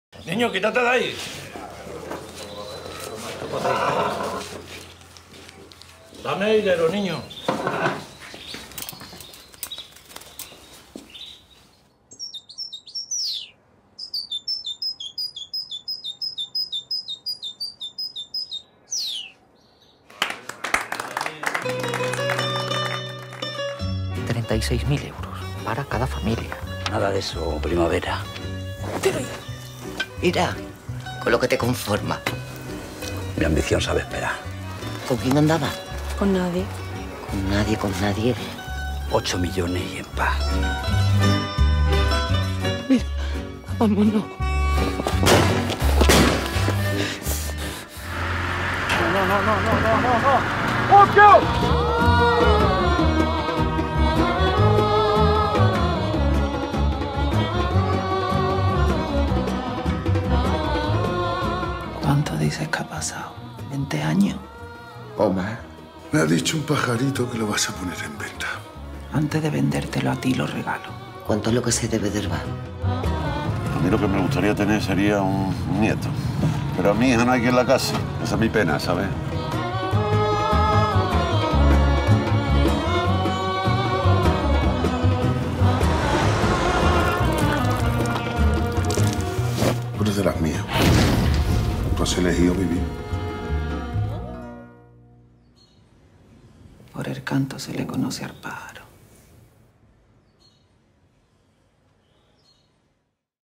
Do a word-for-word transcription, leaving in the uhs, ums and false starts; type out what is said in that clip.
Niño, quítate de ahí. Dame dinero, niño. treinta y seis mil euros para cada familia. Nada de eso, primavera. Mira, con lo que te conforma. Mi ambición sabe esperar. ¿Con quién andaba? Con nadie. Con nadie, con nadie. Ocho millones y en paz. Mira, vámonos. No, no, no, no, no, no, no. ¡Ocho! ¿Cuánto dices que ha pasado? ¿veinte años? ¿O más? Me ha dicho un pajarito que lo vas a poner en venta. Antes de vendértelo a ti lo regalo. ¿Cuánto es lo que se debe de herbar? A mí lo que me gustaría tener sería un nieto. Pero a mi hija no hay quien la case. Esa es mi pena, ¿sabes? Tú eres de las mías. Tú has elegido vivir. Por el canto se le conoce al pájaro.